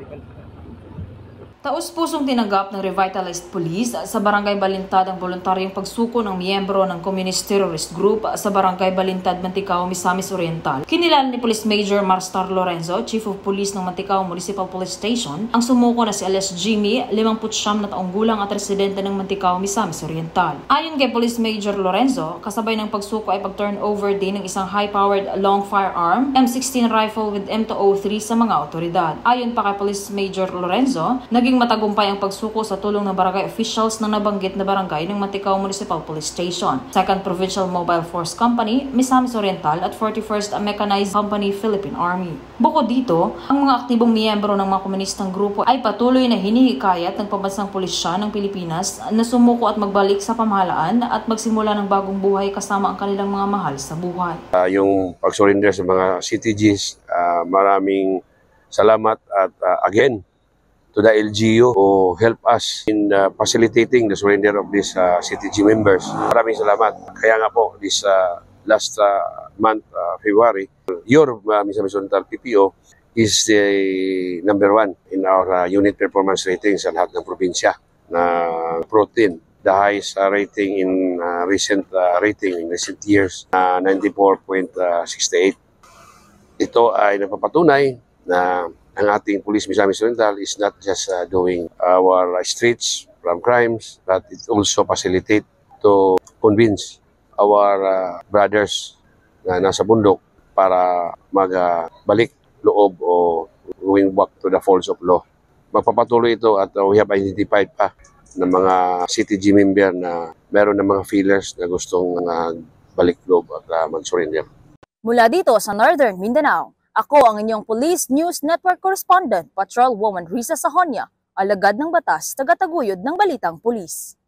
Taus-pusong tinanggap ng Revitalized Police sa Barangay Balintad ang voluntaryong pagsuko ng miyembro ng Communist Terrorist Group sa Barangay Balintad, Mantikao, Misamis Oriental. Kinilala ni Police Major Marstar Lorenzo, Chief of Police ng Mantikao Municipal Police Station, ang sumuko na si alias Jimmy, 59 na taong gulang at residente ng Mantikao, Misamis Oriental. Ayon kay Police Major Lorenzo, kasabay ng pagsuko ay pag-turnover din ng isang high-powered long firearm, M16 rifle with M203 sa mga otoridad. Ayon pa kay Police Major Lorenzo, naging matagumpay ang pagsuko sa tulong ng barangay officials ng nabanggit na barangay ng Mantikao Municipal Police Station, 2nd Provincial Mobile Force Company, Misamis Oriental at 41st Mechanized Company, Philippine Army. Bukod dito, ang mga aktibong miyembro ng mga komunistang grupo ay patuloy na hinihikayat ng pambansang pulisya ng Pilipinas na sumuko at magbalik sa pamahalaan at magsimula ng bagong buhay kasama ang kanilang mga mahal sa buhay. Yung pag-surrender sa mga CTGs, maraming salamat at again, to the LGU who help us in facilitating the surrender of these CTG members. Maraming salamat. Kaya nga po, this last month, February, your Misamis Oriental PPO is the #1 in our unit performance rating sa lahat ng probinsya na protein. The highest rating in recent years, 94.68. Ito ay napapatunay na ang ating Police Misamis Oriental is not just doing our streets from crimes, but it also facilitate to convince our brothers na nasa bundok para magbalik loob o going back to the folds of law. Magpapatuloy ito at we have identified pa ng mga CTG member na meron ng mga feelers na gustong balik loob at mag-surrender. Mula dito sa Northern Mindanao, ako ang inyong Police News Network Correspondent, Patrol Woman Risa Sahonia, alagad ng batas, tagataguyod ng Balitang Pulis.